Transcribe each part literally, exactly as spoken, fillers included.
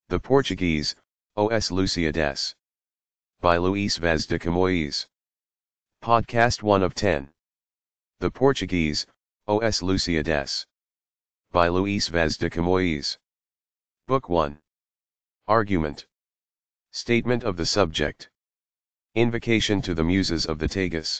The Portuguese, Os LUSIADAS. By Luís Vaz de Camoies. Podcast one of ten. The Portuguese, Os LUSIADAS. By Luís Vaz de Camoies. Book one. Argument. Statement of the subject. Invocation to the Muses of the Tagus.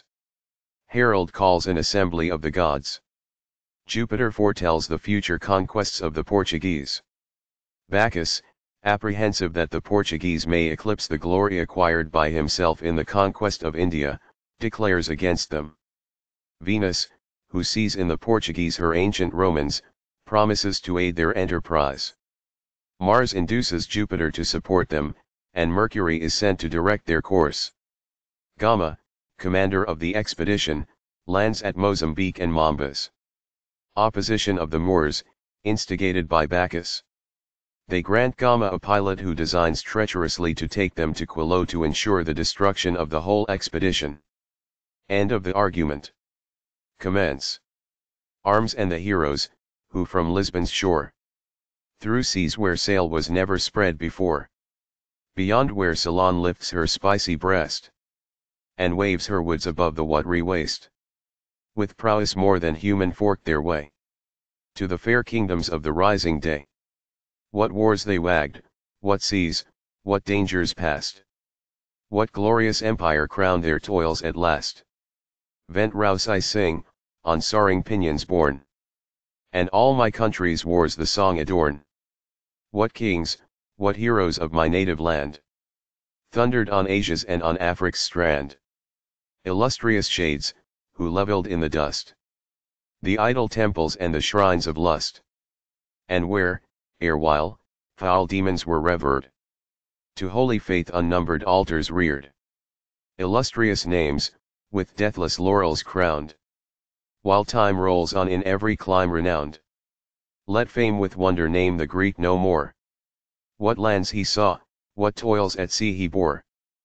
Herald calls an assembly of the gods. Jupiter foretells the future conquests of the Portuguese. Bacchus, apprehensive that the Portuguese may eclipse the glory acquired by himself in the conquest of India, declares against them. Venus, who sees in the Portuguese her ancient Romans, promises to aid their enterprise. Mars induces Jupiter to support them, and Mercury is sent to direct their course. Gama, commander of the expedition, lands at Mozambique and Mombas. Opposition of the Moors, instigated by Bacchus. They grant Gama a pilot who designs treacherously to take them to Quilo to ensure the destruction of the whole expedition. End of the argument. Commence. Arms and the heroes, who from Lisbon's shore, through seas where sail was never spread before, beyond where Ceylon lifts her spicy breast, and waves her woods above the watery waste, with prowess more than human forked their way to the fair kingdoms of the rising day. What wars they wagged, what seas, what dangers passed. What glorious empire crowned their toils at last. Vent rouse I sing, on soaring pinions borne, and all my country's wars the song adorn. What kings, what heroes of my native land, thundered on Asia's and on Afric's strand. Illustrious shades, who levelled in the dust the idol temples and the shrines of lust, and where, erewhile, foul demons were revered, to holy faith unnumbered altars reared. Illustrious names, with deathless laurels crowned, while time rolls on in every clime renowned. Let fame with wonder name the Greek no more. What lands he saw, what toils at sea he bore.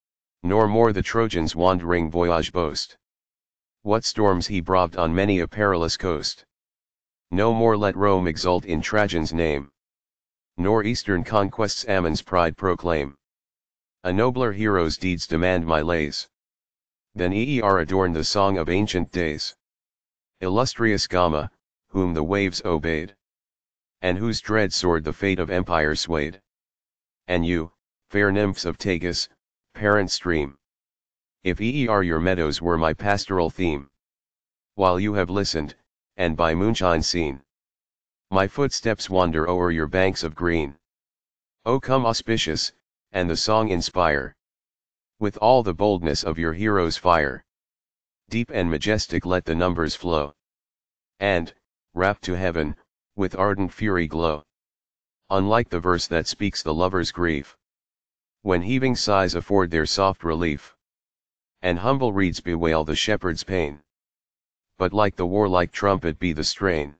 Nor more the Trojans' wandering voyage boast. What storms he braved on many a perilous coast. No more let Rome exult in Trajan's name, nor eastern conquests Ammon's pride proclaim. A nobler hero's deeds demand my lays than e'er adorn the song of ancient days. Illustrious Gama, whom the waves obeyed, and whose dread sword the fate of empire swayed. And you, fair nymphs of Tagus, parent stream, if e'er your meadows were my pastoral theme, while you have listened, and by moonshine seen my footsteps wander o'er your banks of green. O come auspicious, and the song inspire, with all the boldness of your hero's fire. Deep and majestic let the numbers flow, and, rapt to heaven, with ardent fury glow. Unlike the verse that speaks the lover's grief, when heaving sighs afford their soft relief, and humble reeds bewail the shepherd's pain. But like the warlike trumpet be the strain,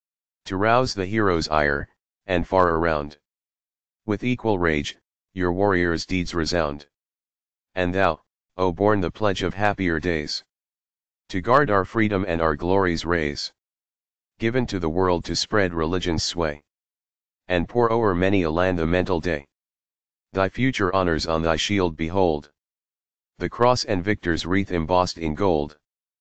to rouse the hero's ire, and far around, with equal rage, your warriors' deeds resound. And thou, O born the pledge of happier days, to guard our freedom and our glory's rays, given to the world to spread religion's sway, and pour o'er many a land a mental day. Thy future honors on thy shield behold, the cross and victor's wreath embossed in gold.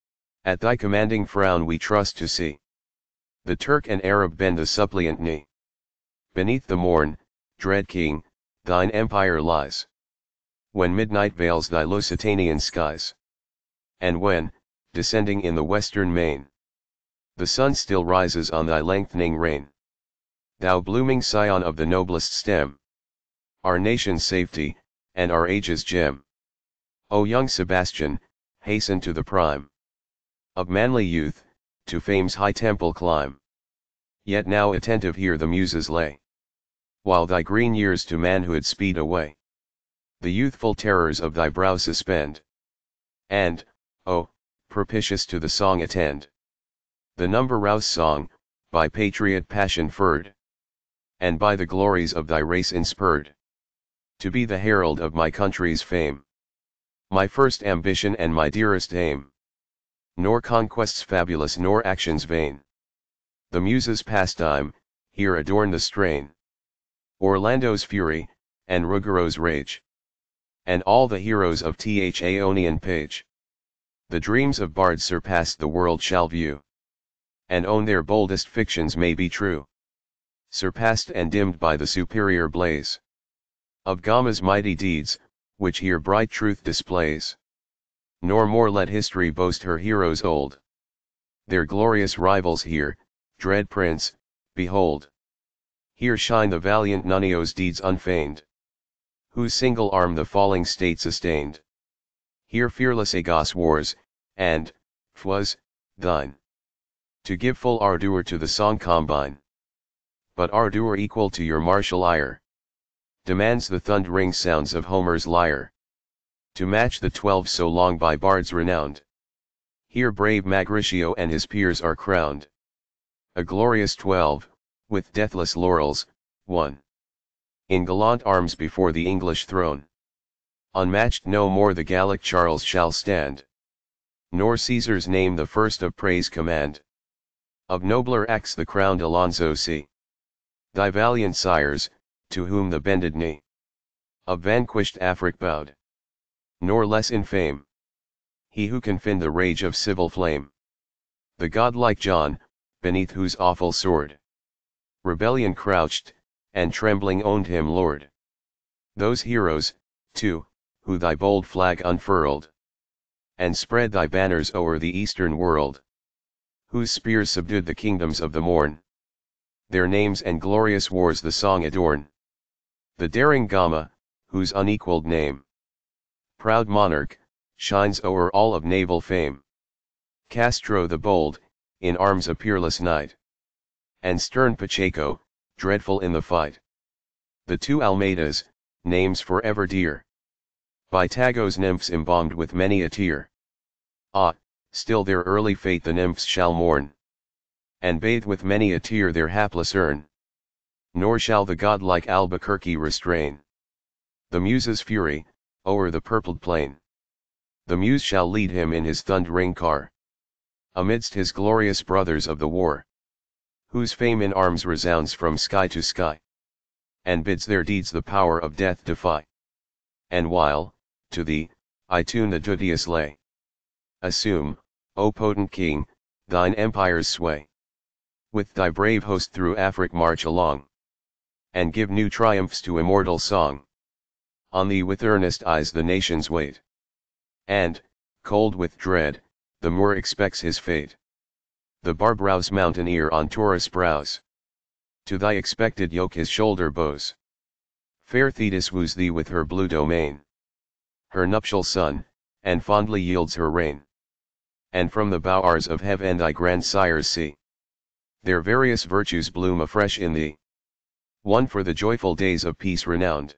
At thy commanding frown we trust to see the Turk and Arab bend the suppliant knee. Beneath the morn, dread king, thine empire lies, when midnight veils thy Lusitanian skies, and when, descending in the western main, the sun still rises on thy lengthening reign. Thou blooming scion of the noblest stem, our nation's safety, and our age's gem. O young Sebastian, hasten to the prime of manly youth, to fame's high temple climb. Yet now attentive here the muses lay, while thy green years to manhood speed away. The youthful terrors of thy brow suspend, and, oh, propitious to the song attend. The number rouse song, by patriot passion furred, and by the glories of thy race inspurred, to be the herald of my country's fame. My first ambition and my dearest aim, nor conquests fabulous nor actions vain. The muses' pastime, here adorn the strain. Orlando's fury, and Ruggiero's rage. And all the heroes of the Aeonian page. The dreams of bards surpassed the world shall view. And own their boldest fictions may be true. Surpassed and dimmed by the superior blaze of Gama's mighty deeds, which here bright truth displays. Nor more let history boast her heroes old. Their glorious rivals here, dread prince, behold. Here shine the valiant Nunnio's deeds unfeigned, whose single arm the falling state sustained. Here fearless Agos wars, and, 'twas, thine, to give full ardour to the song combine. But ardour equal to your martial ire demands the thundering sounds of Homer's lyre, to match the twelve so long by bards renowned. Here brave Magricio and his peers are crowned, a glorious twelve, with deathless laurels, won in gallant arms before the English throne. Unmatched no more the Gallic Charles shall stand, nor Caesar's name the first of praise command. Of nobler acts the crowned Alonso see, thy valiant sires, to whom the bended knee of vanquished Afric bowed. Nor less in fame, he who can fin the rage of civil flame, the godlike John, beneath whose awful sword rebellion crouched, and trembling owned him lord. Those heroes, too, who thy bold flag unfurled, and spread thy banners o'er the eastern world, whose spears subdued the kingdoms of the morn, their names and glorious wars the song adorn. The daring Gama, whose unequaled name, proud monarch, shines o'er all of naval fame. Castro the bold, in arms a peerless knight, and stern Pacheco, dreadful in the fight. The two Almeidas, names forever dear, by Tago's nymphs embalmed with many a tear. Ah, still their early fate the nymphs shall mourn, and bathe with many a tear their hapless urn. Nor shall the godlike Albuquerque restrain the Muse's fury, o'er the purpled plain. The Muse shall lead him in his thundering car, amidst his glorious brothers of the war, whose fame in arms resounds from sky to sky, and bids their deeds the power of death defy. And while, to thee, I tune the duteous lay, assume, O potent king, thine empire's sway. With thy brave host through Afric march along, and give new triumphs to immortal song. On thee with earnest eyes the nations wait, and, cold with dread, the Moor expects his fate. The Barbrows mountaineer on Taurus brows, to thy expected yoke his shoulder bows. Fair Thetis woos thee with her blue domain, her nuptial son, and fondly yields her reign. And from the bowers of heaven thy grandsires see their various virtues bloom afresh in thee. One for the joyful days of peace renowned,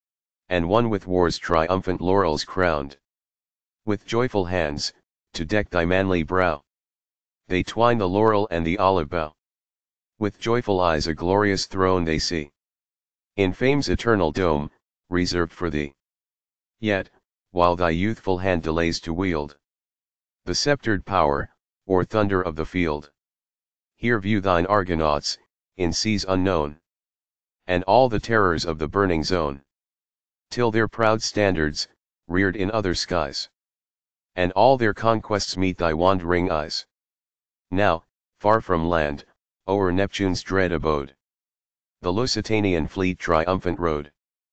and one with war's triumphant laurels crowned. With joyful hands, to deck thy manly brow, they twine the laurel and the olive bough. With joyful eyes a glorious throne they see, in fame's eternal dome, reserved for thee. Yet, while thy youthful hand delays to wield the sceptred power, or thunder of the field, here view thine Argonauts, in seas unknown, and all the terrors of the burning zone, till their proud standards, reared in other skies, and all their conquests meet thy wandering eyes. Now, far from land, o'er Neptune's dread abode, the Lusitanian fleet triumphant rode.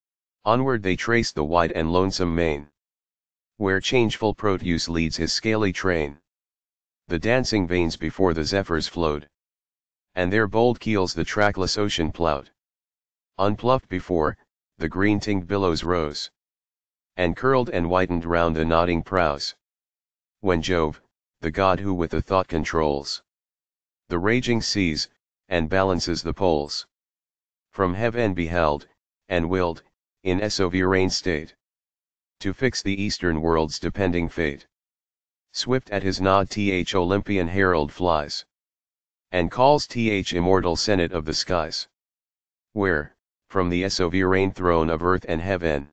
Onward they trace the wide and lonesome main, where changeful Proteus leads his scaly train. The dancing veins before the zephyrs flowed, and their bold keels the trackless ocean plowed. Unpluffed before, the green-tinged billows rose, and curled and whitened round the nodding prows. When Jove, the god who with a thought controls the raging seas, and balances the poles, from heaven beheld, and willed, in sovereign state, to fix the eastern world's depending fate. Swift at his nod th Olympian herald flies, and calls th immortal senate of the skies, where, from the sovereign throne of earth and heaven,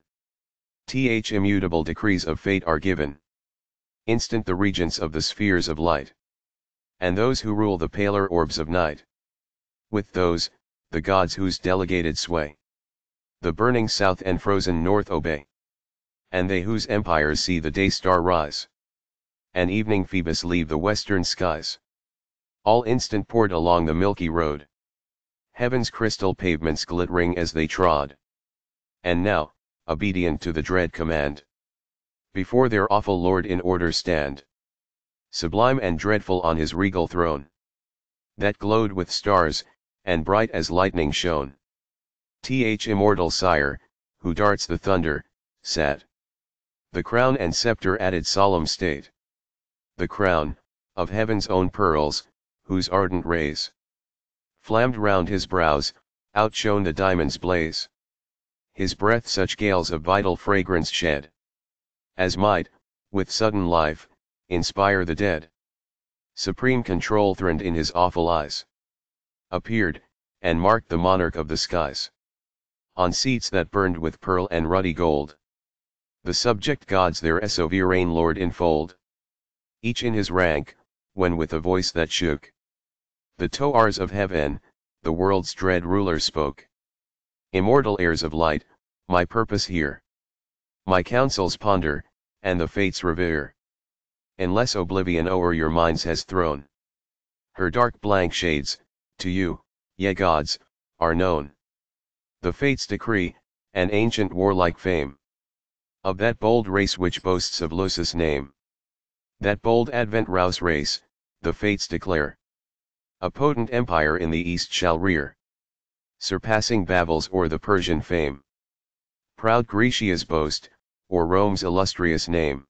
th immutable decrees of fate are given. Instant the regents of the spheres of light, and those who rule the paler orbs of night. With those, the gods whose delegated sway the burning south and frozen north obey. And they whose empires see the day star rise, and evening Phoebus leave the western skies, all instant poured along the milky road, heaven's crystal pavements glittering as they trod. And now, obedient to the dread command, before their awful Lord in order stand, sublime and dreadful on his regal throne, that glowed with stars, and bright as lightning shone. Th immortal sire, who darts the thunder, sat. The crown and scepter added solemn state. The crown, of heaven's own pearls, whose ardent rays flammed round his brows, outshone the diamond's blaze. His breath such gales of vital fragrance shed, as might, with sudden life, inspire the dead. Supreme control throned in his awful eyes, appeared, and marked the monarch of the skies. On seats that burned with pearl and ruddy gold, the subject gods their sovereign lord enfold, each in his rank, when with a voice that shook the towers of heaven, the world's dread ruler spoke. Immortal heirs of light, my purpose hear, my counsels ponder, and the fates revere, unless oblivion o'er your minds has thrown her dark blank shades. To you, ye gods, are known the fates' decree, and ancient warlike fame of that bold race which boasts of Lucis' name. That bold advent rouse race, the fates declare, a potent empire in the east shall rear, surpassing Babel's or the Persian fame. Proud Grecia's boast, or Rome's illustrious name.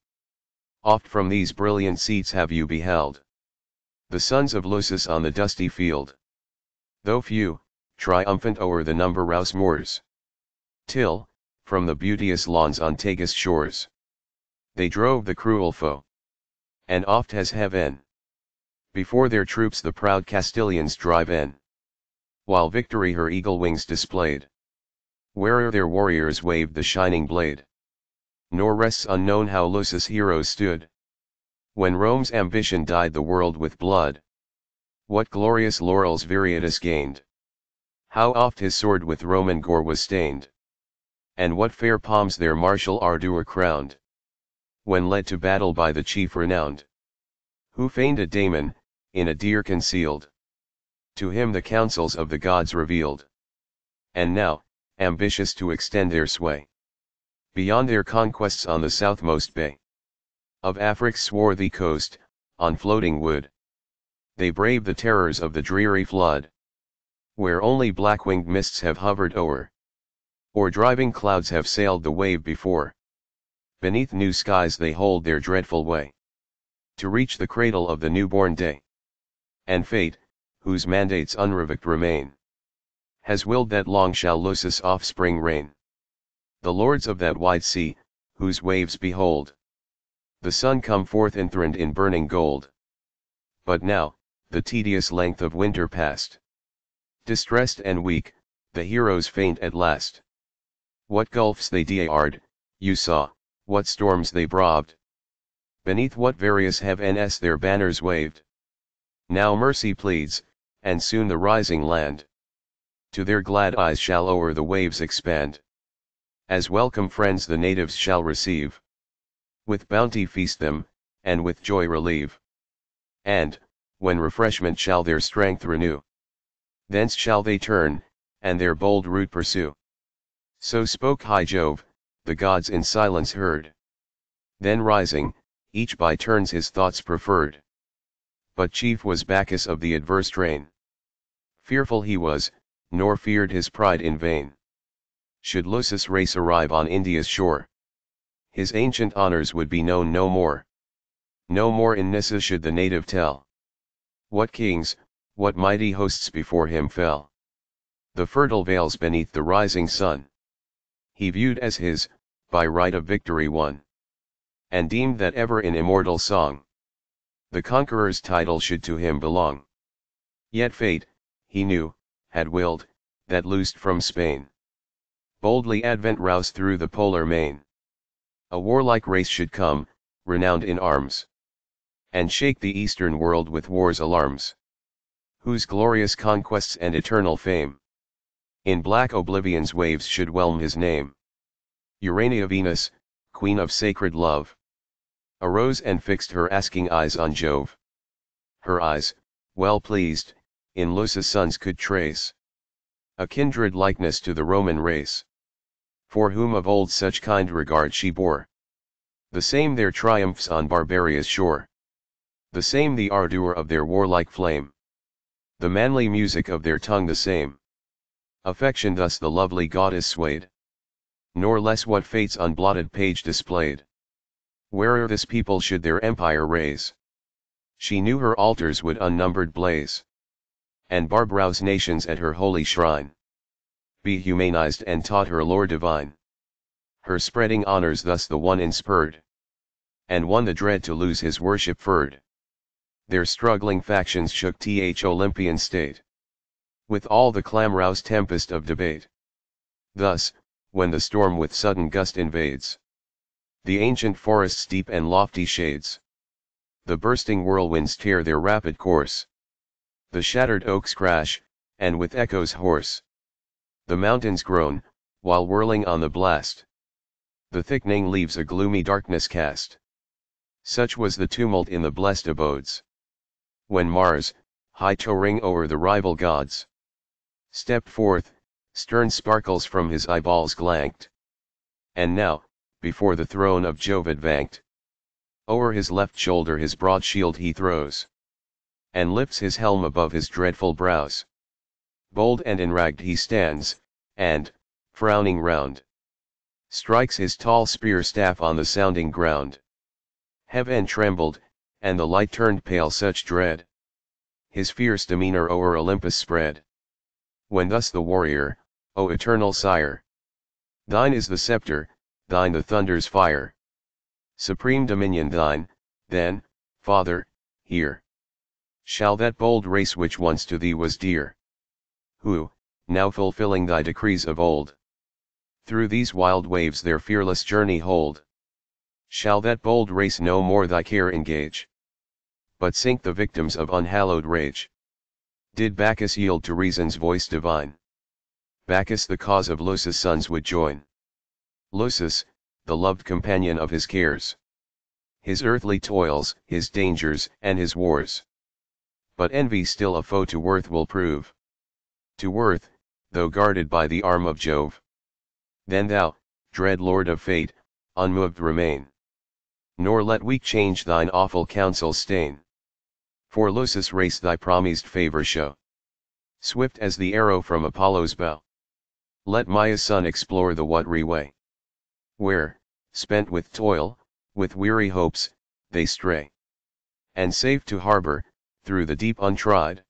Oft from these brilliant seats have you beheld the sons of Lucis on the dusty field, though few, triumphant o'er the number-rouse moors, till, from the beauteous lawns on Tagus shores, they drove the cruel foe. And oft has heaven before their troops the proud Castilians drive in, while victory her eagle wings displayed, where'er their warriors waved the shining blade. Nor rests unknown how Lucis' heroes stood, when Rome's ambition dyed the world with blood. What glorious laurels Viriatus gained, how oft his sword with Roman gore was stained, and what fair palms their martial ardor crowned, when led to battle by the chief renowned, who feigned a daemon, in a deer concealed, to him the counsels of the gods revealed. And now, ambitious to extend their sway beyond their conquests on the southmost bay of Afric's swarthy coast, on floating wood, they brave the terrors of the dreary flood, where only black-winged mists have hovered o'er, or driving clouds have sailed the wave before. Beneath new skies they hold their dreadful way, to reach the cradle of the newborn day. And fate, whose mandates unrevoked remain, has willed that long shall Lucis' offspring reign. The lords of that wide sea, whose waves behold the sun come forth enthroned in burning gold. But now, the tedious length of winter past, distressed and weak, the heroes faint at last. What gulfs they dared, you saw, what storms they braved, beneath what various heavens their banners waved. Now mercy pleads, and soon the rising land to their glad eyes shall o'er the waves expand. As welcome friends the natives shall receive, with bounty feast them, and with joy relieve. And, when refreshment shall their strength renew, thence shall they turn, and their bold route pursue. So spoke high Jove, the gods in silence heard. Then rising, each by turns his thoughts preferred. But chief was Bacchus of the adverse train. Fearful he was, nor feared his pride in vain. Should Lucis' race arrive on India's shore, his ancient honors would be known no more. No more in Nyssa should the native tell what kings, what mighty hosts before him fell. The fertile vales beneath the rising sun he viewed as his, by right of victory won, and deemed that ever in immortal song the conqueror's title should to him belong. Yet fate, he knew, had willed, that loosed from Spain boldly advent rouse through the polar main, a warlike race should come, renowned in arms, and shake the eastern world with war's alarms, whose glorious conquests and eternal fame In black oblivion's waves should whelm his name. Urania Venus, queen of sacred love, arose and fixed her asking eyes on Jove. Her eyes, well pleased, in Lusus' sons could trace a kindred likeness to the Roman race, for whom of old such kind regard she bore. The same their triumphs on Barbaria's shore, the same the ardour of their warlike flame, the manly music of their tongue the same. Affection thus the lovely goddess swayed, nor less what fate's unblotted page displayed. Where'er this people should their empire raise, she knew her altars would unnumbered blaze, and barbarouse nations at her holy shrine be humanized and taught her lore divine. Her spreading honors thus the one inspurred, and one the dread to lose his worship furred. Their struggling factions shook th Olympian state, with all the clamorous tempest of debate. Thus, when the storm with sudden gust invades the ancient forest's deep and lofty shades, the bursting whirlwinds tear their rapid course, the shattered oaks crash, and with echoes hoarse the mountains groan, while whirling on the blast the thickening leaves a gloomy darkness cast. Such was the tumult in the blessed abodes, when Mars, high towering o'er the rival gods, stepped forth, stern sparkles from his eyeballs glanked, and now, before the throne of Jove advanced, o'er his left shoulder his broad shield he throws, and lifts his helm above his dreadful brows. Bold and enragged he stands, and, frowning round, strikes his tall spear staff on the sounding ground. Heaven trembled, and the light turned pale, such dread his fierce demeanor o'er Olympus spread. When thus the warrior, O eternal sire, thine is the scepter, thine the thunder's fire, supreme dominion thine, then, Father, hear shall that bold race which once to thee was dear, who, now fulfilling thy decrees of old, through these wild waves their fearless journey hold, shall that bold race no more thy care engage, but sink the victims of unhallowed rage? Did Bacchus yield to reason's voice divine, Bacchus the cause of Lusus' sons would join. Lusus, the loved companion of his cares, his earthly toils, his dangers, and his wars. But envy still a foe to worth will prove. To worth, though guarded by the arm of Jove. Then thou, dread lord of fate, unmoved remain, nor let weak change thine awful counsels stain. For Lusus' race thy promised favor show, swift as the arrow from Apollo's bow. Let Maia's son explore the watery way, where, spent with toil, with weary hopes, they stray, and safe to harbor, through the deep untried.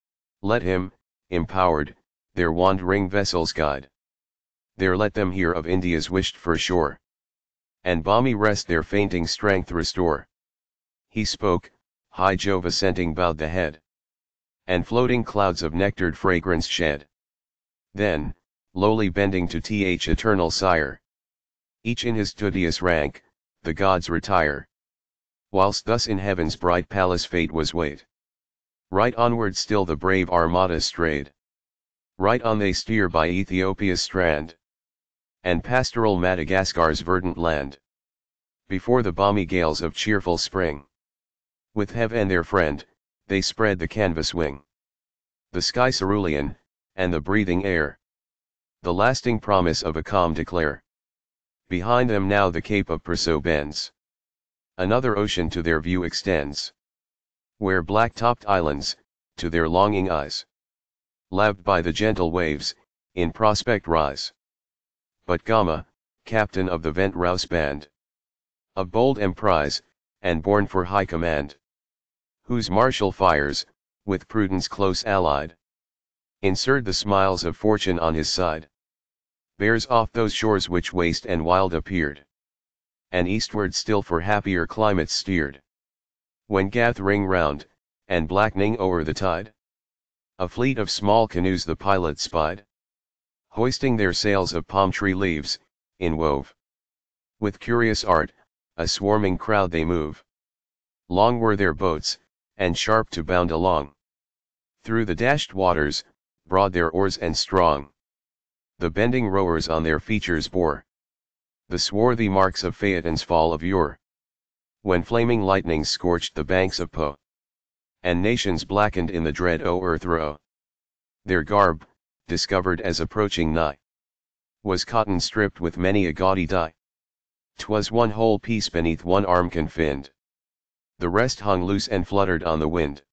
Let him, empowered, their wandering vessels guide. There let them hear of India's wished for shore, and balmy rest their fainting strength restore. He spoke, high Jove assenting bowed the head, and floating clouds of nectared fragrance shed. Then, lowly bending to th eternal sire, each in his studious rank, the gods retire. Whilst thus in heaven's bright palace fate was weighed, right onward still the brave armada strayed. Right on they steer by Ethiopia's strand, and pastoral Madagascar's verdant land, before the balmy gales of cheerful spring. With heaven their friend, they spread the canvas wing, the sky cerulean, and the breathing air, the lasting promise of a calm declare. Behind them now the Cape of Perso bends, another ocean to their view extends, where black-topped islands, to their longing eyes, laved by the gentle waves, in prospect rise. But Gama, captain of the Vent Rouse band, of bold emprise, and born for high command, whose martial fires, with prudence close allied, insert the smiles of fortune on his side, bears off those shores which waste and wild appeared, and eastward still for happier climates steered. When gathering round, and blackening o'er the tide, a fleet of small canoes the pilot spied, hoisting their sails of palm tree leaves, inwove with curious art, a swarming crowd they move. Long were their boats, and sharp to bound along, through the dashed waters, broad their oars and strong. the bending rowers on their features bore the swarthy marks of Phaeton's fall of yore, when flaming lightnings scorched the banks of Po, and nations blackened in the dread o'erthrow. Their garb, discovered as approaching nigh, was cotton stripped with many a gaudy dye. 'Twas one whole piece beneath one arm confined, the rest hung loose and fluttered on the wind.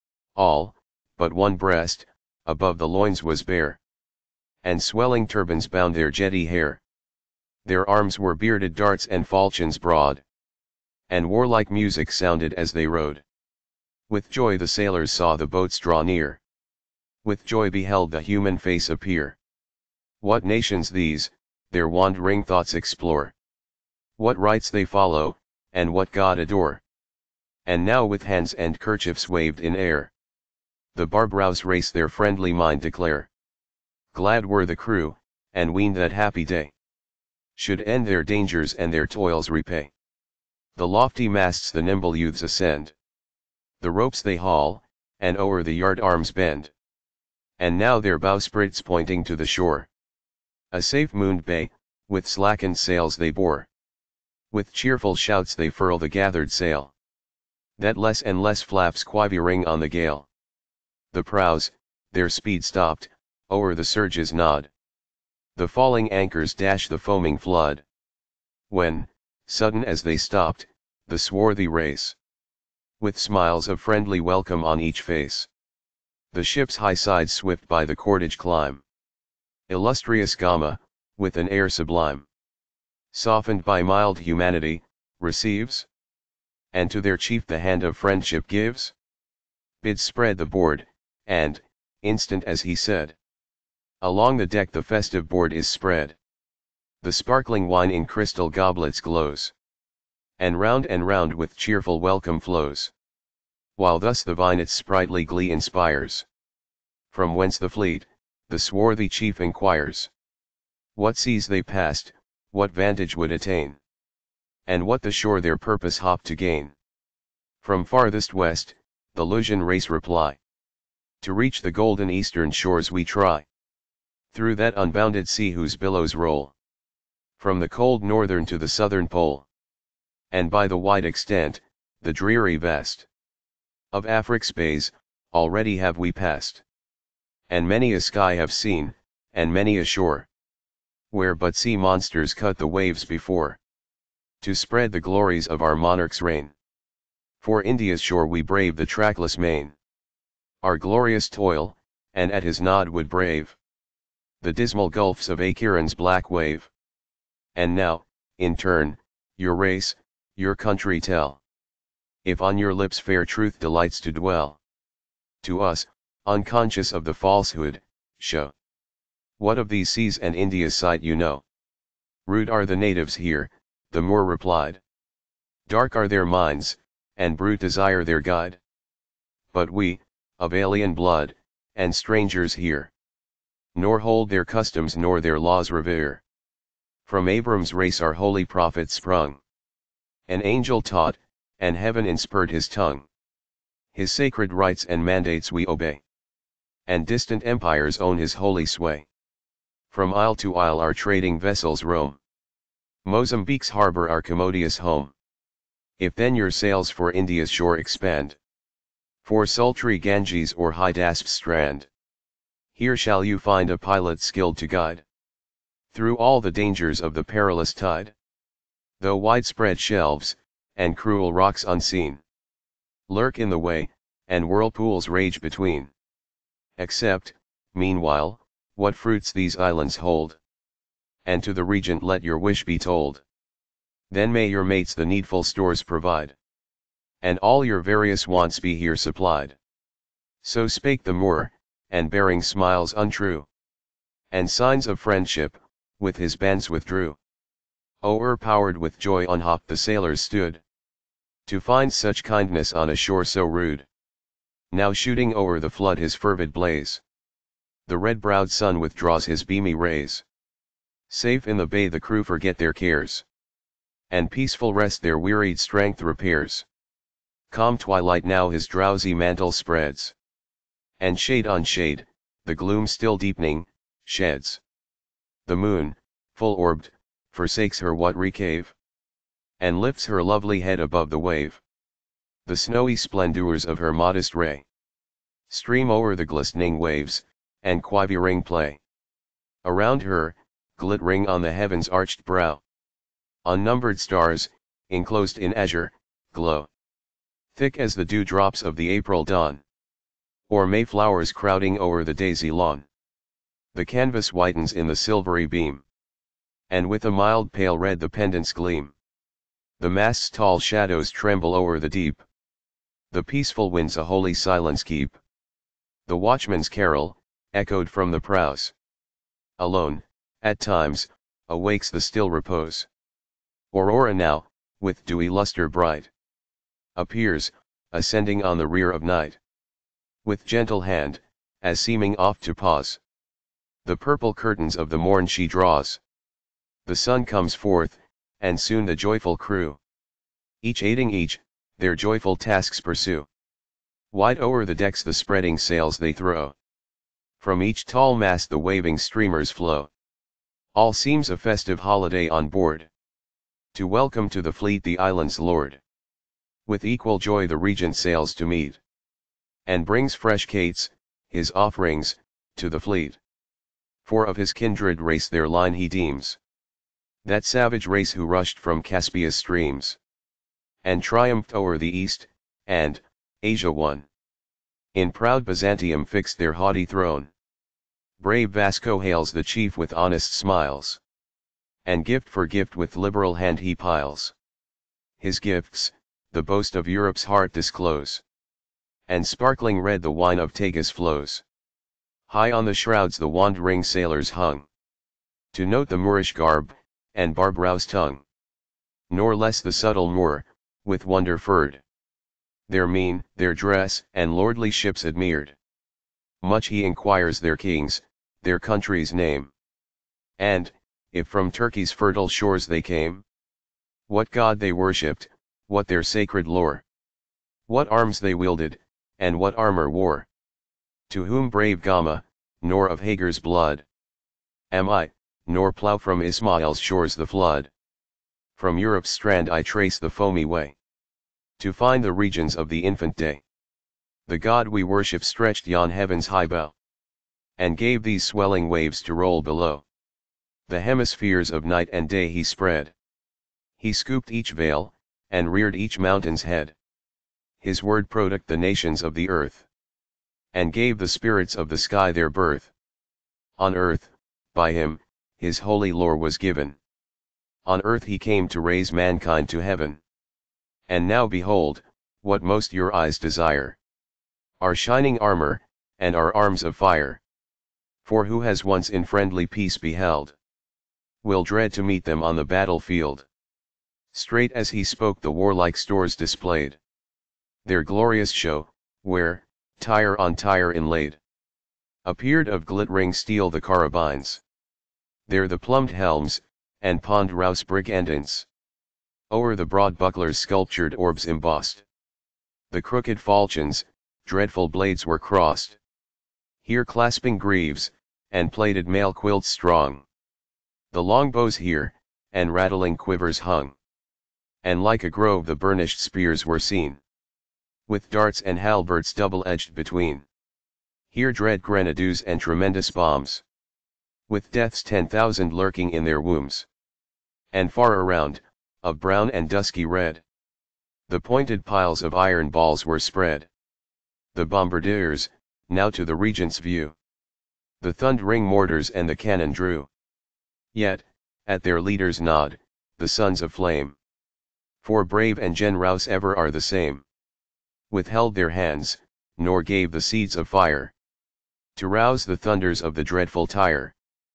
All, but one breast, above the loins was bare, and swelling turbans bound their jetty hair. Their arms were bearded darts and falchions broad, and warlike music sounded as they rowed. With joy the sailors saw the boats draw near, with joy beheld the human face appear. What nations these, their wandering thoughts explore, what rites they follow, and what God adore. And now with hands and kerchiefs waved in air, the barbarous race their friendly mind declare. Glad were the crew, and weened that happy day should end their dangers and their toils repay. The lofty masts the nimble youths ascend, the ropes they haul, and o'er the yard arms bend. And now their bowsprits pointing to the shore, a safe mooned bay, with slackened sails they bore. With cheerful shouts they furl the gathered sail, that less and less flaps quivering on the gale. The prows, their speed stopped, o'er the surges nod, the falling anchors dash the foaming flood. When, sudden as they stopped, the swarthy race, with smiles of friendly welcome on each face, the ship's high sides swift by the cordage climb. Illustrious Gama, with an air sublime, softened by mild humanity, receives, and to their chief the hand of friendship gives. Bids spread the board, and, instant as he said, along the deck the festive board is spread. The sparkling wine in crystal goblets glows, and round and round with cheerful welcome flows, while thus the vine its sprightly glee inspires. From whence the fleet, the swarthy chief inquires, what seas they passed, what vantage would attain, and what the shore their purpose hope to gain. From farthest west, the Lusian race reply, to reach the golden eastern shores we try, through that unbounded sea whose billows roll, from the cold northern to the southern pole, and by the wide extent, the dreary vast, of Afric's bays, already have we passed, and many a sky have seen, and many a shore, where but sea monsters cut the waves before, to spread the glories of our monarch's reign. For India's shore we brave the trackless main, our glorious toil, and at his nod would brave the dismal gulfs of Acheron's black wave. And now, in turn, your race, your country tell, if on your lips fair truth delights to dwell. To us, unconscious of the falsehood, show what of these seas and India's sight you know. Rude are the natives here, the Moor replied. Dark are their minds, and brute desire their guide. But we, of alien blood, and strangers here, nor hold their customs nor their laws revere. From Abram's race our holy prophet sprung, an angel taught, and heaven inspurred his tongue. His sacred rites and mandates we obey, and distant empires own his holy sway. From isle to isle our trading vessels roam, Mozambique's harbor our commodious home. If then your sails for India's shore expand, for sultry Ganges or Hydaspes strand, here shall you find a pilot skilled to guide through all the dangers of the perilous tide. Though widespread shelves, and cruel rocks unseen, lurk in the way, and whirlpools rage between. Accept, meanwhile, what fruits these islands hold, and to the regent let your wish be told. Then may your mates the needful stores provide, and all your various wants be here supplied. So spake the Moor, and bearing smiles untrue, and signs of friendship, with his bands withdrew. O'erpowered with joy unhopped the sailors stood, to find such kindness on a shore so rude. Now shooting o'er the flood his fervid blaze, the red-browed sun withdraws his beamy rays. Safe in the bay the crew forget their cares, and peaceful rest their wearied strength repairs. Calm twilight now his drowsy mantle spreads, and shade on shade, the gloom still deepening, sheds The moon, full-orbed, forsakes her watery cave, and lifts her lovely head above the wave. The snowy splendors of her modest ray stream o'er the glistening waves, and quivering play around her, glittering on the heaven's arched brow. Unnumbered stars, enclosed in azure, glow, thick as the dewdrops of the April dawn, or mayflowers crowding o'er the daisy lawn. The canvas whitens in the silvery beam, and with a mild pale red the pendants gleam. The mast's tall shadows tremble o'er the deep. The peaceful winds a holy silence keep. The watchman's carol, echoed from the prows, alone, at times, awakes the still repose. Aurora now, with dewy luster bright, appears, ascending on the rear of night. With gentle hand, as seeming oft to pause, the purple curtains of the morn she draws. The sun comes forth, and soon the joyful crew, each aiding each, their joyful tasks pursue. Wide o'er the decks the spreading sails they throw. From each tall mast the waving streamers flow. All seems a festive holiday on board, to welcome to the fleet the island's lord. With equal joy the regent sails to meet, and brings fresh cates, his offerings, to the fleet. For of his kindred race their line he deems, that savage race who rushed from Caspia's streams, and triumphed o'er the east, and, Asia won. In proud Byzantium fixed their haughty throne. Brave Vasco hails the chief with honest smiles, and gift for gift with liberal hand he piles. His gifts, the boast of Europe's heart disclose, and sparkling red the wine of Tagus flows. High on the shrouds the wandering sailors hung, to note the Moorish garb, and barbarous tongue. Nor less the subtle Moor, with wonder furred, their mien, their dress, and lordly ships admired. Much he inquires their kings, their country's name, and, if from Turkey's fertile shores they came, what god they worshipped, what their sacred lore, what arms they wielded, and what armor wore. To whom brave Gama, nor of Hagar's blood am I, nor plough from Ismael's shores the flood. From Europe's strand I trace the foamy way, to find the regions of the infant day. The God we worship stretched yon heaven's high bow, and gave these swelling waves to roll below. The hemispheres of night and day he spread. He scooped each vale, and reared each mountain's head. His word product the nations of the earth, and gave the spirits of the sky their birth. On earth, by him, his holy lore was given. On earth he came to raise mankind to heaven. And now behold, what most your eyes desire, our shining armor, and our arms of fire. For who has once in friendly peace beheld, will dread to meet them on the battlefield. Straight as he spoke the warlike stores displayed their glorious show, where, tire on tire inlaid, appeared of glittering steel the carabines. There the plumed helms, and pond rouse brigandants, o'er the broad bucklers sculptured orbs embossed. The crooked falchions, dreadful blades were crossed, here clasping greaves, and plated mail quilts strong. The longbows here, and rattling quivers hung, and like a grove the burnished spears were seen, with darts and halberds double-edged between. Here dread grenadiers and tremendous bombs, with death's ten thousand lurking in their wombs. And far around, of brown and dusky red, the pointed piles of iron balls were spread. The bombardiers, now to the regent's view, the thundering mortars and the cannon drew. Yet, at their leader's nod, the sons of flame, for brave and generous ever are the same, withheld their hands, nor gave the seeds of fire, to rouse the thunders of the dreadful Tyre.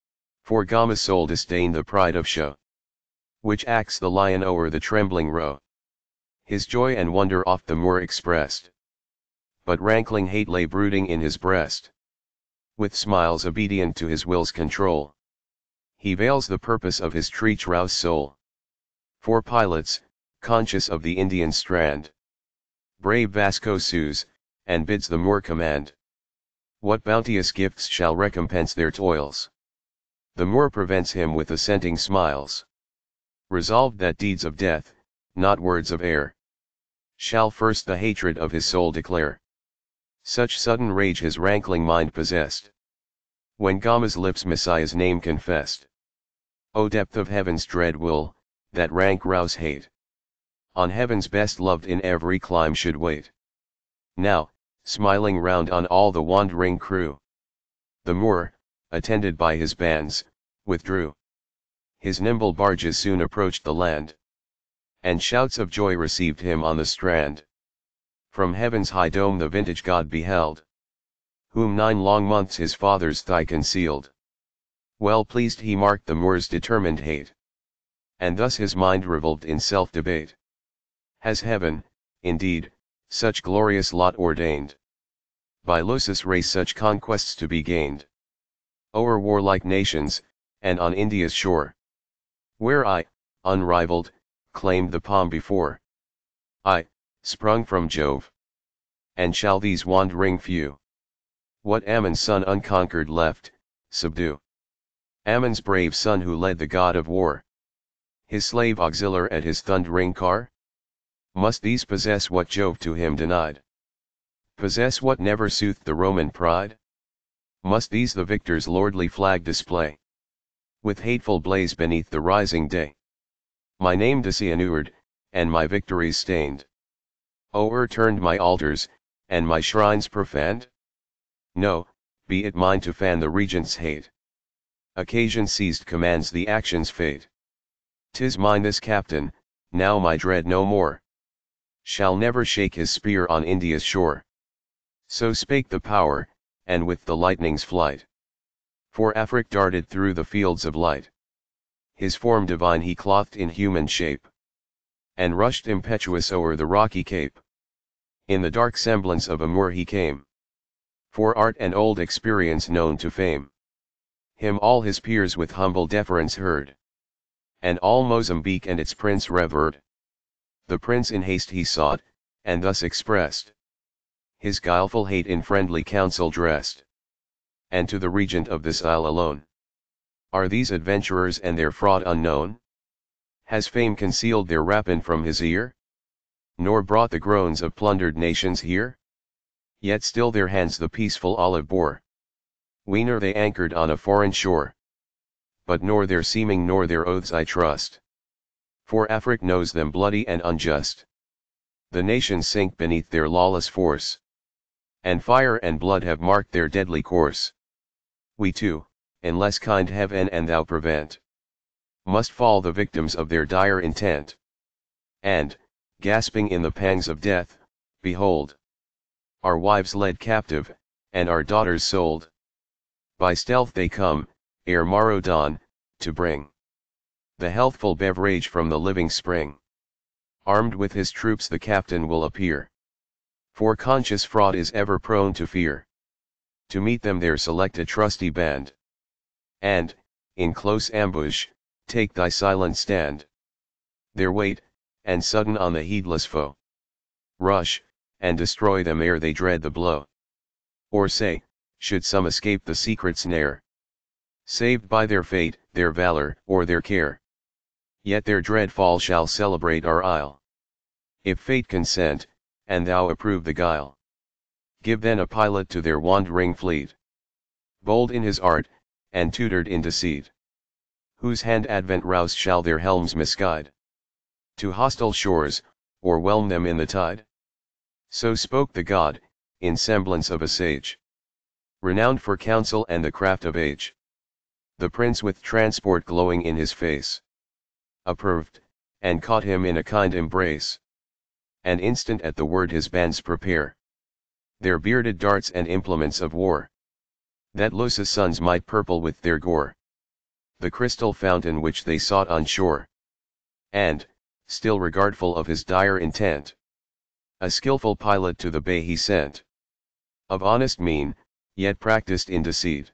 For Gama's soul disdained the pride of show, which acts the lion o'er the trembling roe. His joy and wonder oft the Moor expressed, but rankling hate lay brooding in his breast. With smiles obedient to his will's control, he veils the purpose of his treacherous soul. For pilots, conscious of the Indian strand, brave Vasco sues, and bids the Moor command. What bounteous gifts shall recompense their toils? The Moor prevents him with assenting smiles. Resolved that deeds of death, not words of air, shall first the hatred of his soul declare. Such sudden rage his rankling mind possessed, when Gama's lips Messiah's name confessed. O depth of heaven's dread will, that rank rouse hate, on heaven's best loved in every clime should wait. Now, smiling round on all the wandering crew, the Moor, attended by his bands, withdrew. His nimble barges soon approached the land, and shouts of joy received him on the strand. From heaven's high dome the vintage God beheld, whom nine long months his father's thigh concealed. Well pleased he marked the Moor's determined hate, and thus his mind revolved in self-debate. Has heaven, indeed, such glorious lot ordained, by Lusus race such conquests to be gained, o'er warlike nations, and on India's shore, where I, unrivaled, claimed the palm before? I, sprung from Jove, and shall these wandering few, what Ammon's son unconquered left, subdue? Ammon's brave son who led the god of war, his slave auxiliar at his thundering car? Must these possess what Jove to him denied? Possess what never soothed the Roman pride? Must these the victor's lordly flag display, with hateful blaze beneath the rising day? My name dishonored, and my victories stained, o'erturned my altars, and my shrines profaned? No, be it mine to fan the regent's hate. Occasion seized commands the action's fate. 'Tis mine this captain, now my dread no more, shall never shake his spear on India's shore. So spake the power, and with the lightning's flight, for Afric darted through the fields of light. His form divine he clothed in human shape, and rushed impetuous o'er the rocky cape. In the dark semblance of a Moor he came, for art and old experience known to fame. Him all his peers with humble deference heard, and all Mozambique and its prince revered. The prince in haste he sought, and thus expressed his guileful hate in friendly counsel dressed. And to the regent of this isle alone, are these adventurers and their fraud unknown? Has fame concealed their rapine from his ear, nor brought the groans of plundered nations here? Yet still their hands the peaceful olive bore, weener they anchored on a foreign shore. But nor their seeming nor their oaths I trust, for Afric knows them bloody and unjust. The nations sink beneath their lawless force, and fire and blood have marked their deadly course. We too, unless kind heaven and thou prevent, must fall the victims of their dire intent. And, gasping in the pangs of death, behold, our wives led captive, and our daughters sold. By stealth they come, ere morrow dawn, to bring the healthful beverage from the living spring. Armed with his troops the captain will appear, for conscious fraud is ever prone to fear. To meet them there select a trusty band, and, in close ambush, take thy silent stand. There wait, and sudden on the heedless foe, rush, and destroy them ere they dread the blow. Or say, should some escape the secret snare, saved by their fate, their valor, or their care, yet their dread fall shall celebrate our isle. If fate consent, and thou approve the guile, give then a pilot to their wandering fleet, bold in his art, and tutored in deceit, whose hand advent rouse shall their helms misguide to hostile shores, or whelm them in the tide. So spoke the god, in semblance of a sage, renowned for counsel and the craft of age. The prince with transport glowing in his face, approved, and caught him in a kind embrace. And instant at the word his bands prepare their bearded darts and implements of war, that Lusus' sons might purple with their gore the crystal fountain which they sought on shore. And, still regardful of his dire intent, a skilful pilot to the bay he sent, of honest mien, yet practiced in deceit,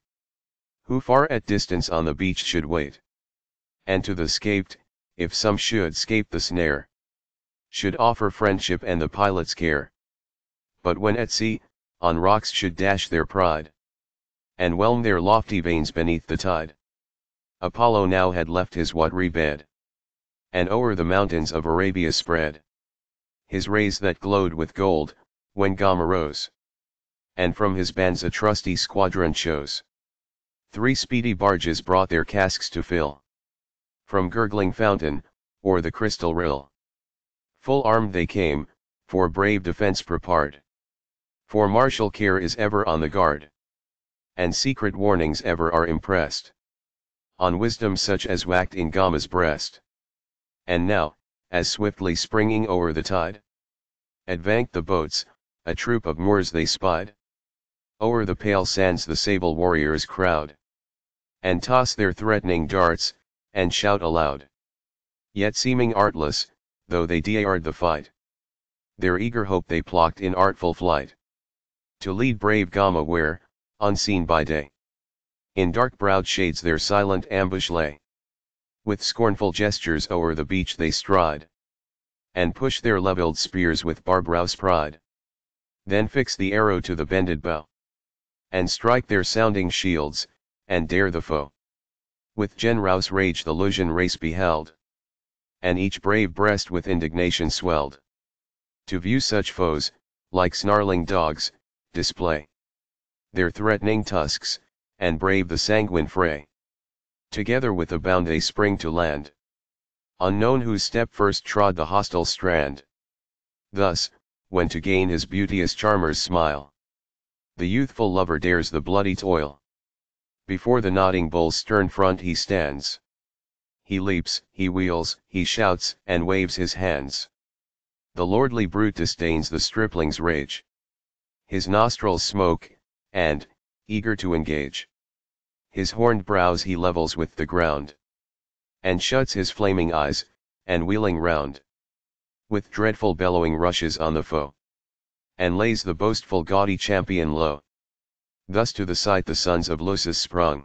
who far at distance on the beach should wait, and to the scaped, if some should scape the snare, should offer friendship and the pilot's care. But when at sea, on rocks should dash their pride, and whelm their lofty veins beneath the tide. Apollo now had left his watery bed, and o'er the mountains of Arabia spread his rays that glowed with gold, when Gama rose, and from his bands a trusty squadron chose. Three speedy barges brought their casks to fill, from gurgling fountain, or the crystal rill. Full armed they came, for brave defense prepared. For martial care is ever on the guard, and secret warnings ever are impressed on wisdom such as wacked in Gama's breast. And now, as swiftly springing o'er the tide, advanced the boats, a troop of Moors they spied. O'er the pale sands the sable warriors crowd, and toss their threatening darts, and shout aloud. Yet seeming artless, though they dared the fight, their eager hope they plucked in artful flight, to lead brave Gama where, unseen by day, in dark-browed shades their silent ambush lay. With scornful gestures o'er the beach they stride, and push their levelled spears with barbarous pride. Then fix the arrow to the bended bow, and strike their sounding shields, and dare the foe. With generous rage the Lusian race beheld, and each brave breast with indignation swelled, to view such foes, like snarling dogs, display their threatening tusks, and brave the sanguine fray. Together with a bound they spring to land, unknown whose step first trod the hostile strand. Thus, when to gain his beauteous charmer's smile, the youthful lover dares the bloody toil. Before the nodding bull's stern front he stands. He leaps, he wheels, he shouts, and waves his hands. The lordly brute disdains the stripling's rage. His nostrils smoke, and, eager to engage, his horned brows he levels with the ground, and shuts his flaming eyes, and wheeling round, with dreadful bellowing rushes on the foe, and lays the boastful gaudy champion low. Thus to the sight the sons of Lusus sprung,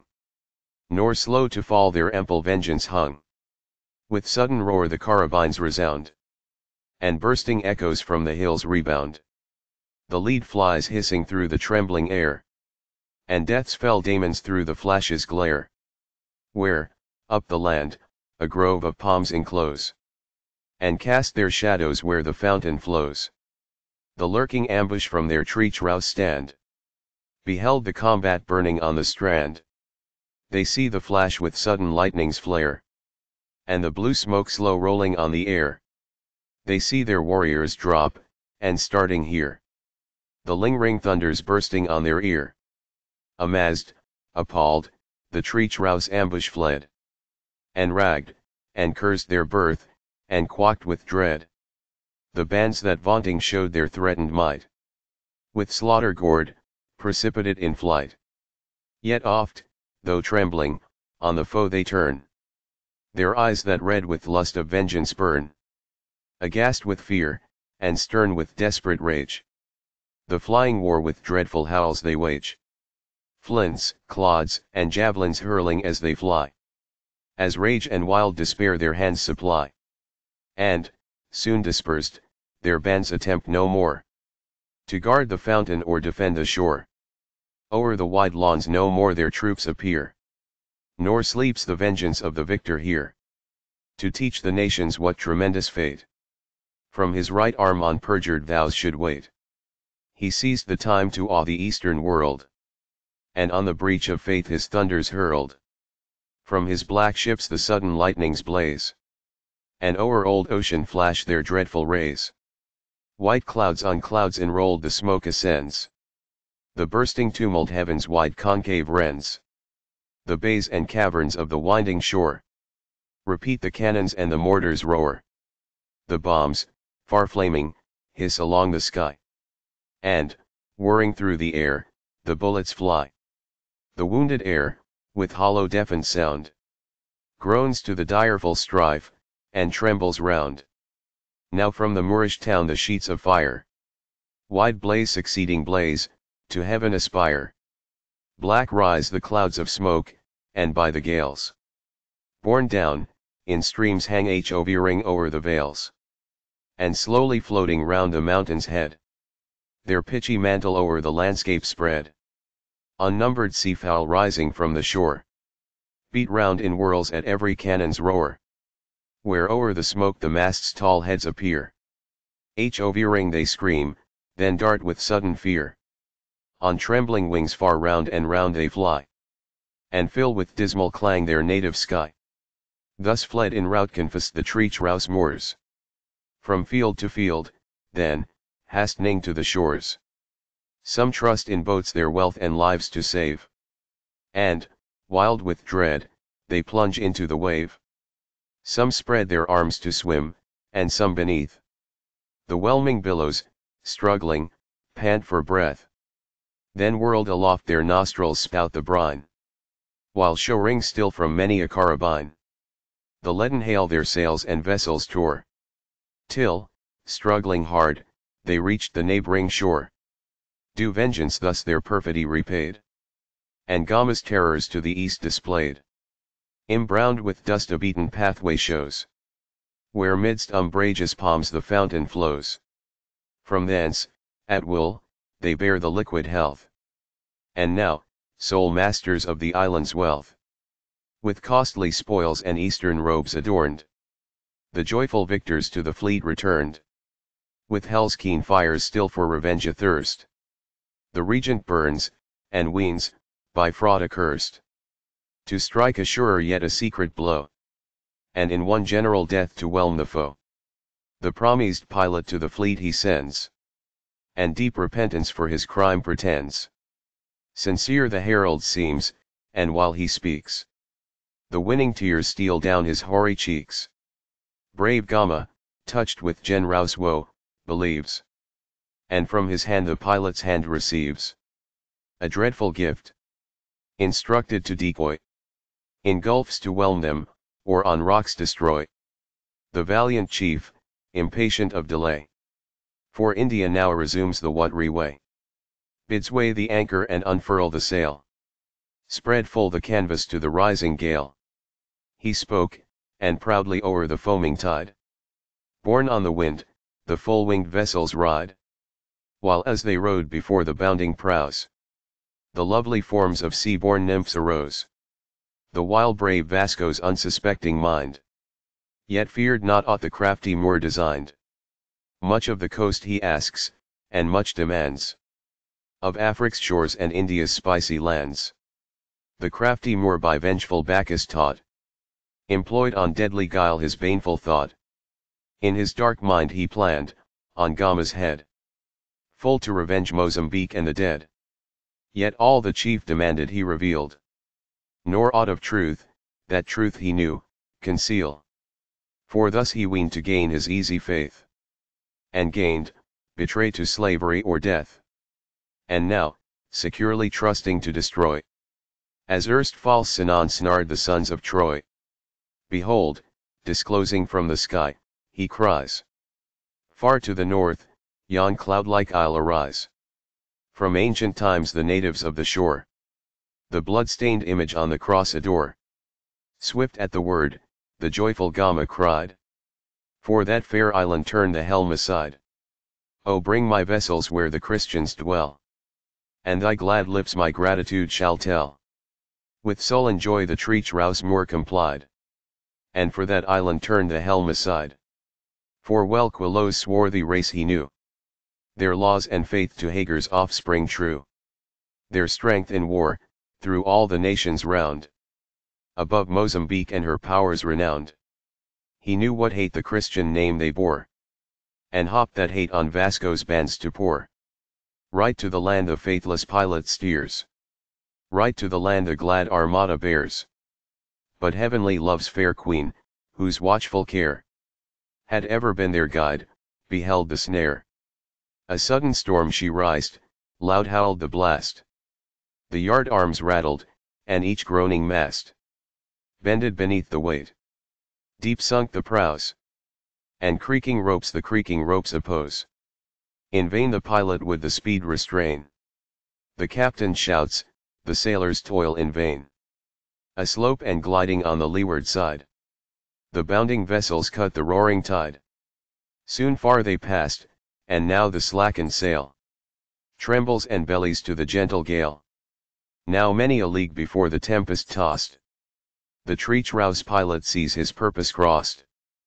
nor slow to fall their ample vengeance hung. With sudden roar the carabines resound, and bursting echoes from the hills rebound. The lead flies hissing through the trembling air, and death's fell daemons through the flashes glare. Where, up the land, a grove of palms enclose, and cast their shadows where the fountain flows. The lurking ambush from their tree-troughs stand, beheld the combat burning on the strand. They see the flash with sudden lightning's flare, and the blue smoke slow rolling on the air. They see their warriors drop, and starting here, the lingering thunders bursting on their ear. Amazed, appalled, the tree-troughs ambush fled, and ragged, and cursed their birth, and quacked with dread. The bands that vaunting showed their threatened might, with slaughter gored, precipitate in flight. Yet oft, though trembling, on the foe they turn, their eyes that red with lust of vengeance burn. Aghast with fear, and stern with desperate rage, the flying war with dreadful howls they wage. Flints, clods, and javelins hurling as they fly, as rage and wild despair their hands supply. And, soon dispersed, their bands attempt no more to guard the fountain or defend the shore. O'er the wide lawns no more their troops appear, nor sleeps the vengeance of the victor here, to teach the nations what tremendous fate from his right arm on perjured vows should wait. He seized the time to awe the eastern world, and on the breach of faith his thunders hurled. From his black ships the sudden lightnings blaze, and o'er old ocean flash their dreadful rays. White clouds on clouds enrolled the smoke ascends, the bursting tumult heaven's wide concave rends. The bays and caverns of the winding shore repeat the cannons and the mortars roar. The bombs, far flaming, hiss along the sky, and, whirring through the air, the bullets fly. The wounded air, with hollow deafened sound, groans to the direful strife, and trembles round. Now from the Moorish town the sheets of fire, wide blaze succeeding blaze, to heaven aspire. Black rise the clouds of smoke, and by the gales borne down, in streams hang hovering o'er the vales, and slowly floating round the mountain's head, their pitchy mantle o'er the landscape spread. Unnumbered seafowl rising from the shore, beat round in whirls at every cannon's roar, where o'er the smoke the mast's tall heads appear. Hovering they scream, then dart with sudden fear. On trembling wings far round and round they fly, and fill with dismal clang their native sky. Thus fled in rout confessed the treacherous Moors, from field to field, then, hastening to the shores. Some trust in boats their wealth and lives to save, and, wild with dread, they plunge into the wave. Some spread their arms to swim, and some beneath the whelming billows, struggling, pant for breath. Then whirled aloft their nostrils spout the brine, while showering still from many a carabine the leaden hail their sails and vessels tore, till, struggling hard, they reached the neighboring shore. Due vengeance thus their perfidy repaid, and Gama's terrors to the east displayed. Embrowned with dust a beaten pathway shows, where midst umbrageous palms the fountain flows. From thence, at will, they bear the liquid health. And now, sole masters of the island's wealth, with costly spoils and eastern robes adorned, the joyful victors to the fleet returned, with hell's keen fires still for revenge athirst. The regent burns, and weens, by fraud accursed, to strike a surer yet a secret blow, and in one general death to whelm the foe. The promised pilot to the fleet he sends, and deep repentance for his crime pretends. Sincere the herald seems, and while he speaks, the winning tears steal down his hoary cheeks. Brave Gama, touched with generous woe, believes, and from his hand the pilot's hand receives a dreadful gift, instructed to decoy in gulfs to whelm them, or on rocks destroy. The valiant chief, impatient of delay, for India now resumes the watery way, bids weigh the anchor and unfurl the sail, spread full the canvas to the rising gale. He spoke, and proudly o'er the foaming tide, borne on the wind, the full-winged vessels ride, while as they rode before the bounding prows, the lovely forms of sea-born nymphs arose. The while brave Vasco's unsuspecting mind yet feared not aught the crafty Moor designed. Much of the coast he asks, and much demands, of Afric's shores and India's spicy lands. The crafty Moor by vengeful Bacchus taught, employed on deadly guile his baneful thought. In his dark mind he planned, on Gama's head, full to revenge Mozambique and the dead. Yet all the chief demanded he revealed, nor aught of truth, that truth he knew, conceal. For thus he weened to gain his easy faith, and gained, betray to slavery or death. And now, securely trusting to destroy, as erst false Sinon snared the sons of Troy. Behold, disclosing from the sky, he cries, far to the north, yon cloud-like isle arise. From ancient times the natives of the shore, the blood-stained image on the cross adore. Swift at the word, the joyful Gama cried, for that fair island turn the helm aside. O bring my vessels where the Christians dwell, and thy glad lips my gratitude shall tell. With sullen joy the treacherous Moor complied, and for that island turned the helm aside. For well Quillo's swarthy race he knew, their laws and faith to Hagar's offspring true, their strength in war, through all the nations round, above Mozambique and her powers renowned. He knew what hate the Christian name they bore, and hopped that hate on Vasco's bands to pour. Right to the land the faithless pilot steers, right to the land the glad armada bears. But heavenly love's fair queen, whose watchful care had ever been their guide, beheld the snare. A sudden storm she rised, loud howled the blast. The yard arms rattled, and each groaning mast bended beneath the weight. Deep sunk the prows, and creaking ropes the creaking ropes oppose. In vain the pilot would the speed restrain. The captain shouts, the sailors toil in vain. Aslope and gliding on the leeward side, the bounding vessels cut the roaring tide. Soon far they passed, and now the slackened sail trembles and bellies to the gentle gale. Now many a league before the tempest tossed, The treacherous pilot sees his purpose crossed.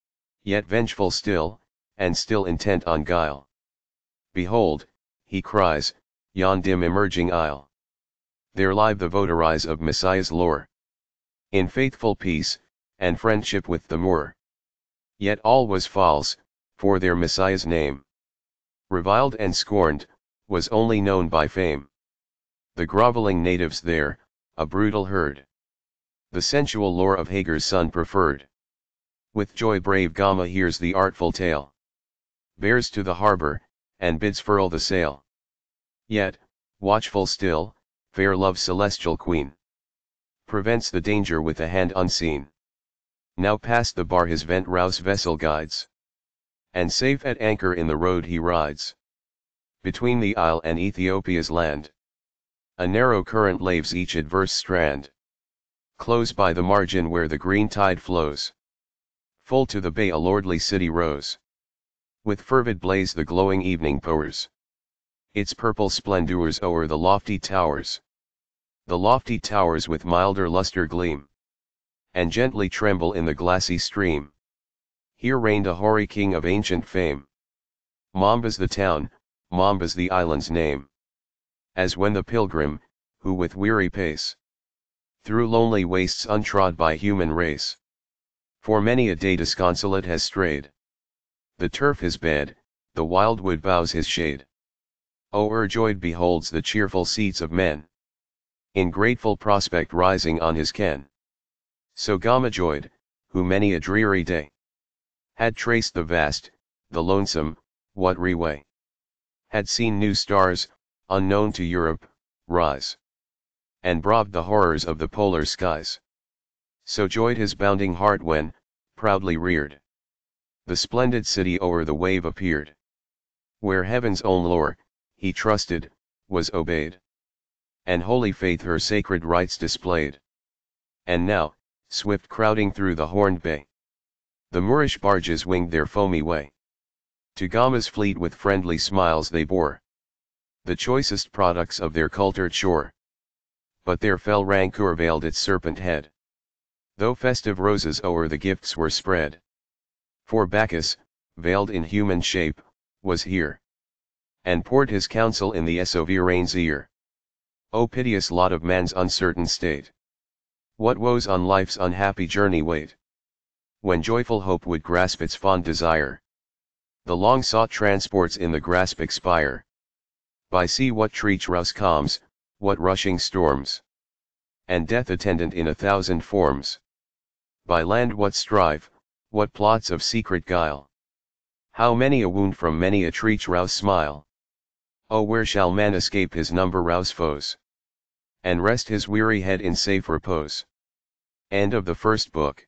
Yet vengeful still, and still intent on guile. Behold, he cries, yon dim emerging isle. There lie the votaries of Messiah's lore. In faithful peace, and friendship with the Moor. Yet all was false, for their Messiah's name, reviled and scorned, was only known by fame. The groveling natives there, a brutal herd. The sensual lore of Hagar's son preferred. With joy brave Gama hears the artful tale. Bears to the harbor, and bids furl the sail. Yet, watchful still, fair love's celestial queen prevents the danger with a hand unseen. Now past the bar his vent rouse vessel guides. And safe at anchor in the road he rides. Between the isle and Ethiopia's land. A narrow current laves each adverse strand. Close by the margin where the green tide flows. Full to the bay a lordly city rose. With fervid blaze the glowing evening pours its purple splendors o'er the lofty towers. The lofty towers with milder luster gleam. And gently tremble in the glassy stream. Here reigned a hoary king of ancient fame. Momba's the town, Momba's the island's name. As when the pilgrim, who with weary pace, through lonely wastes untrod by human race, for many a day disconsolate has strayed. The turf his bed, the wildwood boughs his shade. O'erjoyed beholds the cheerful seats of men, in grateful prospect rising on his ken. So Gama joyed, who many a dreary day had traced the vast, the lonesome, watery way. Had seen new stars, unknown to Europe, rise. And braved the horrors of the polar skies. So joyed his bounding heart when, proudly reared, the splendid city o'er the wave appeared. Where heaven's own lore, he trusted, was obeyed. And holy faith her sacred rites displayed. And now, swift crowding through the horned bay, the Moorish barges winged their foamy way. To Gama's fleet with friendly smiles they bore the choicest products of their cultured shore. But their fell rancour veiled its serpent head, though festive roses o'er the gifts were spread. For Bacchus, veiled in human shape, was here, and poured his counsel in the sovereign's ear. O piteous lot of man's uncertain state! What woes on life's unhappy journey wait, when joyful hope would grasp its fond desire. The long-sought transports in the grasp expire. By sea what treacherous calms, what rushing storms, and death attendant in a thousand forms. By land what strife, what plots of secret guile. How many a wound from many a treacherous smile. Oh, where shall man escape his numberous foes, and rest his weary head in safe repose? End of the first book.